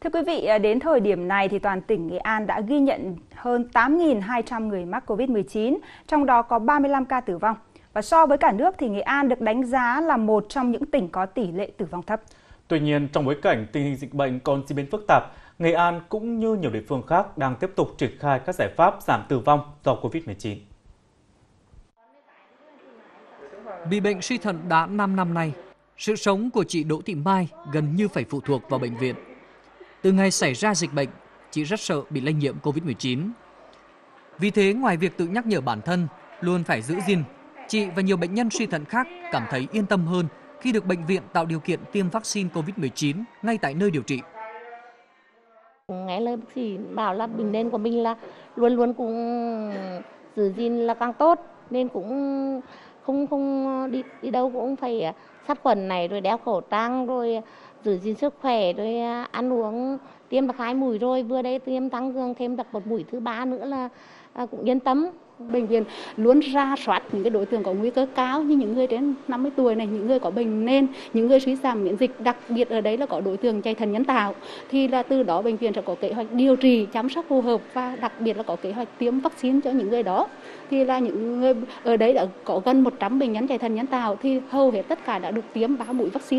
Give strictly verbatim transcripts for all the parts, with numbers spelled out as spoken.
Thưa quý vị, đến thời điểm này thì toàn tỉnh Nghệ An đã ghi nhận hơn tám nghìn hai trăm người mắc Covid mười chín, trong đó có ba mươi lăm ca tử vong. Và so với cả nước thì Nghệ An được đánh giá là một trong những tỉnh có tỷ lệ tử vong thấp. Tuy nhiên, trong bối cảnh tình hình dịch bệnh còn diễn biến phức tạp, Nghệ An cũng như nhiều địa phương khác đang tiếp tục triển khai các giải pháp giảm tử vong do Covid mười chín. Bị bệnh suy thận đã năm năm nay, sự sống của chị Đỗ Thị Mai gần như phải phụ thuộc vào bệnh viện. Từ ngày xảy ra dịch bệnh, chị rất sợ bị lây nhiễm Covid mười chín. Vì thế, ngoài việc tự nhắc nhở bản thân luôn phải giữ gìn, chị và nhiều bệnh nhân suy thận khác cảm thấy yên tâm hơn khi được bệnh viện tạo điều kiện tiêm vaccine Covid mười chín ngay tại nơi điều trị. Nghe lời bác sĩ bảo là bệnh nền của mình là luôn luôn cũng giữ gìn là càng tốt, nên cũng không không đi đi đâu cũng phải sát khuẩn này, rồi đeo khẩu trang, rồi giữ gìn sức khỏe, rồi ăn uống, tiêm được hai mũi rồi, vừa đây tiêm tăng cường thêm được một mũi thứ ba nữa là cũng yên tâm. Bệnh viện luôn ra soát những cái đối tượng có nguy cơ cao như những người trên năm mươi tuổi này, những người có bệnh nền, những người suy giảm miễn dịch, đặc biệt ở đấy là có đối tượng chạy thận nhân tạo, thì là từ đó bệnh viện sẽ có kế hoạch điều trị, chăm sóc phù hợp và đặc biệt là có kế hoạch tiêm vaccine cho những người đó. Thì là những người ở đấy đã có gần một trăm bệnh nhân chạy thận nhân tạo thì hầu hết tất cả đã được tiêm ba mũi vaccine.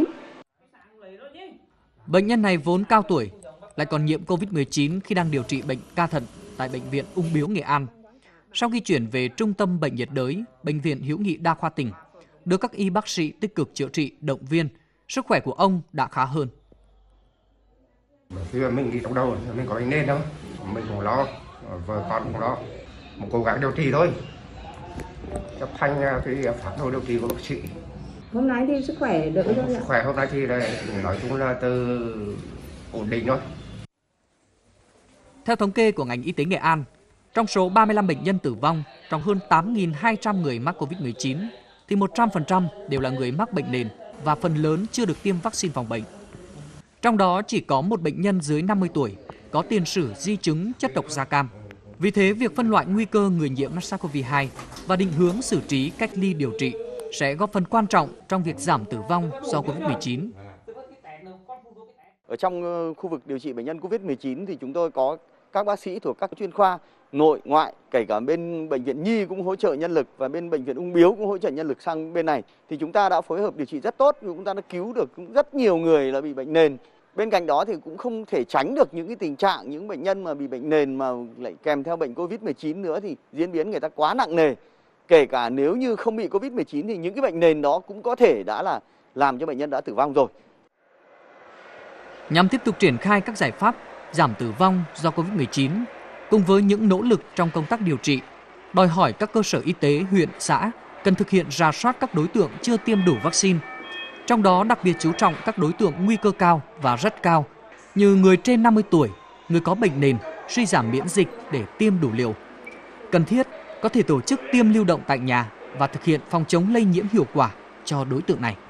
Bệnh nhân này vốn cao tuổi, lại còn nhiễm Covid mười chín khi đang điều trị bệnh ca thận tại Bệnh viện Ung bướu Nghệ An. Sau khi chuyển về Trung tâm Bệnh nhiệt đới, Bệnh viện Hữu nghị Đa khoa tỉnh, được các y bác sĩ tích cực chữa trị, động viên, sức khỏe của ông đã khá hơn. Khi mà mình đi trong đầu, mình có bệnh nền đâu, mình cũng lo, vợ con cũng lo, một cố gắng điều trị thôi, chấp hành cái phác đồ điều trị của bác sĩ. Hôm nay thì sức khỏe đỡ rồi ạ? Sức khỏe hôm nay thì là, nói chung là từ ổn định thôi. Theo thống kê của ngành y tế Nghệ An, trong số ba mươi lăm bệnh nhân tử vong trong hơn tám nghìn hai trăm người mắc Covid mười chín, thì một trăm phần trăm đều là người mắc bệnh nền và phần lớn chưa được tiêm vaccine phòng bệnh. Trong đó chỉ có một bệnh nhân dưới năm mươi tuổi có tiền sử di chứng chất độc da cam. Vì thế, việc phân loại nguy cơ người nhiễm SARS-xê o vê hai và định hướng xử trí cách ly điều trị sẽ góp phần quan trọng trong việc giảm tử vong do Covid mười chín. Ở trong khu vực điều trị bệnh nhân Covid mười chín thì chúng tôi có các bác sĩ thuộc các chuyên khoa nội, ngoại, kể cả bên bệnh viện Nhi cũng hỗ trợ nhân lực và bên bệnh viện Ung bướu cũng hỗ trợ nhân lực sang bên này. Thì chúng ta đã phối hợp điều trị rất tốt, chúng ta đã cứu được rất nhiều người là bị bệnh nền. Bên cạnh đó thì cũng không thể tránh được những cái tình trạng những bệnh nhân mà bị bệnh nền mà lại kèm theo bệnh Covid mười chín nữa thì diễn biến người ta quá nặng nề. Kể cả nếu như không bị Covid mười chín thì những cái bệnh nền đó cũng có thể đã là làm cho bệnh nhân đã tử vong rồi. Nhằm tiếp tục triển khai các giải pháp giảm tử vong do Covid mười chín, cùng với những nỗ lực trong công tác điều trị, đòi hỏi các cơ sở y tế huyện, xã cần thực hiện rà soát các đối tượng chưa tiêm đủ vaccine. Trong đó đặc biệt chú trọng các đối tượng nguy cơ cao và rất cao như người trên năm mươi tuổi, người có bệnh nền, suy giảm miễn dịch để tiêm đủ liều. Cần thiết có thể tổ chức tiêm lưu động tại nhà và thực hiện phòng chống lây nhiễm hiệu quả cho đối tượng này.